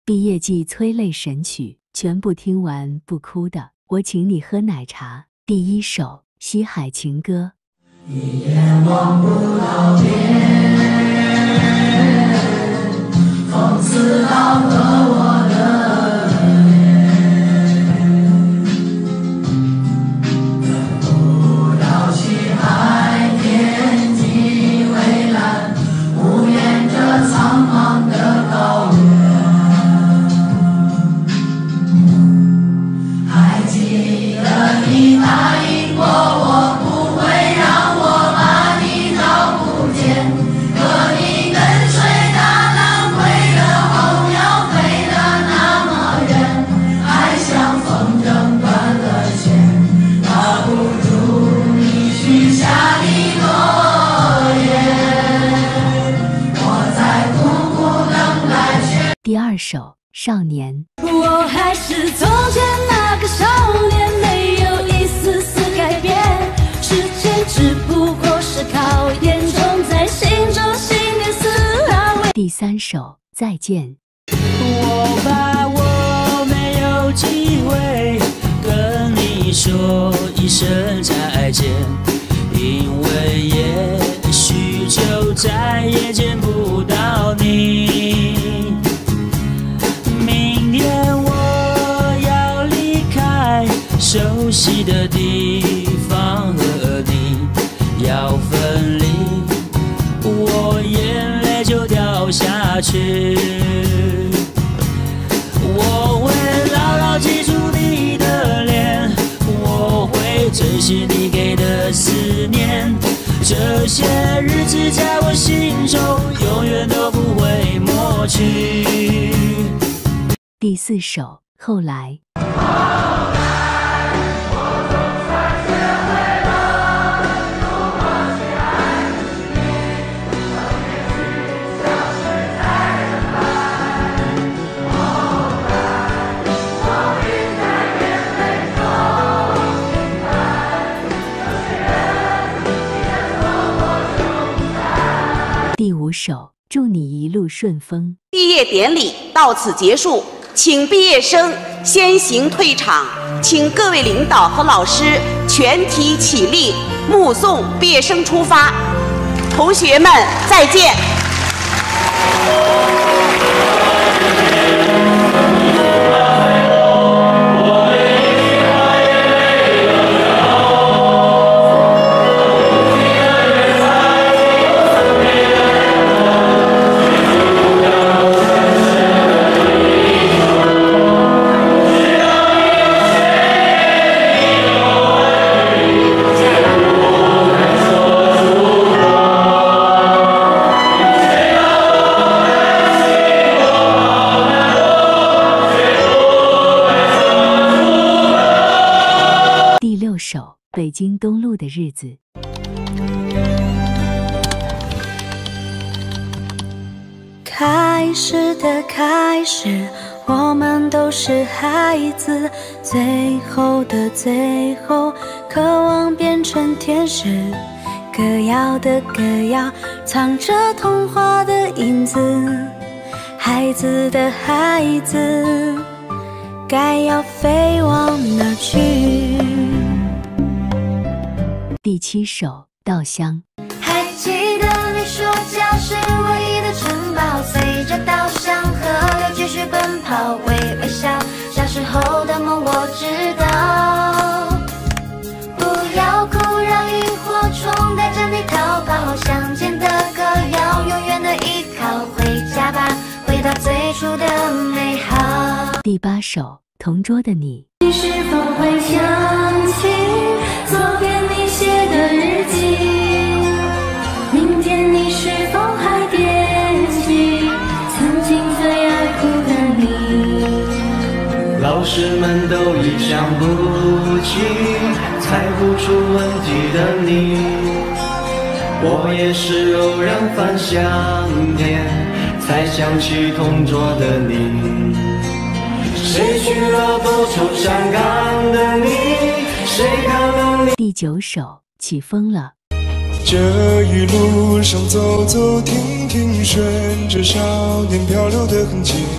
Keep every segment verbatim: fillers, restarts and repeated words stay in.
毕业季催泪神曲，全部听完不哭的，我请你喝奶茶。第一首西海情歌。 一眼望不到边，风刺刀割我的脸，等不到西海天际蔚蓝，无言着苍茫的高原。还记得你答应过我，不会让我把你找不见，可你跟随大浪归的候鸟飞得那么远，还像风筝断了线，拉不住你许下的诺言，我在苦苦等待却。 第二首少年。 我还是从前那个少年，没有一丝丝改变，时间只不过是考验，种在心中信念似安慰。 第三首再见。 我怕我没有机会跟你说一声再见，因为也许就再也见不到你。明天我要离开熟悉的地方，和你要分离，我眼泪就掉下去。我会牢牢记住你的脸，我会珍惜你给的思念，这些日子在我心中永远都不会抹去。 第四首后来。第五首祝你一路顺风。 毕业典礼到此结束，请毕业生先行退场，请各位领导和老师全体起立，目送毕业生出发。同学们再见。 北京东路的日子。 开始的开始，我们都是孩子，最后的最后，渴望变成天使。歌谣的歌谣，藏着童话的影子，孩子的孩子，该要飞往哪去？ 第七首稻香。 还记得你说家是唯一的城堡，随着稻香河流继续奔跑，微微笑，小时候的梦我知道。不要哭，让萤火虫带着你逃跑，乡间的歌谣，永远的依靠，回家吧，回到最初的美好。 第八首同桌的你。 你是否会想起昨天你写的日记？明天你是否还惦记曾经最爱哭的你？ 老师们都已想不起猜不出问题的你，我也是偶然翻相片才想起同桌的你。谁去了多愁善感的你，谁看了你。 第九首起风了。 这一路上走走停停，顺着少年漂流的痕迹，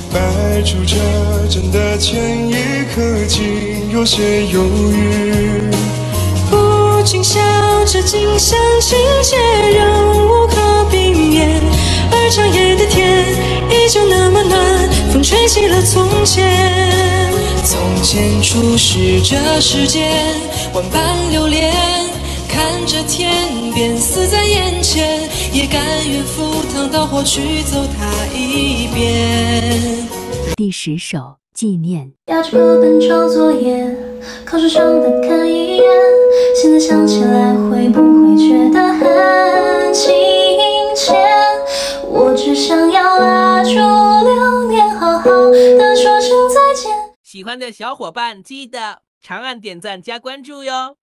迈出这真的前一刻，竟有些犹豫。 不禁笑着，竟相信切仍无可避免。而长夜的天依旧那么暖，风吹起了从前。从前初识这世间，万般流连，看着天边死在眼前，也甘愿赴汤蹈火去走它一遍。 第十首纪念。 压着课本抄作业，考试上的看一眼，现在想起来会不会觉得很亲切？我只想要拉住流年，好好的说声再见。 喜欢的小伙伴记得长按点赞加关注哟。